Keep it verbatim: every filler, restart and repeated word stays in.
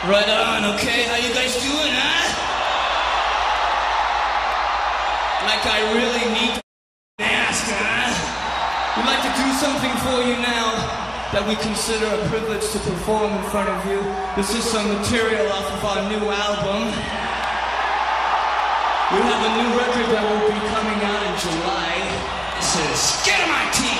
Right on, okay? How you guys doing, huh? Like I really need to ask, huh? We'd like to do something for you now that we consider a privilege to perform in front of you. This is some material off of our new album. We have a new record that will be coming out in July. This is Get On My Team.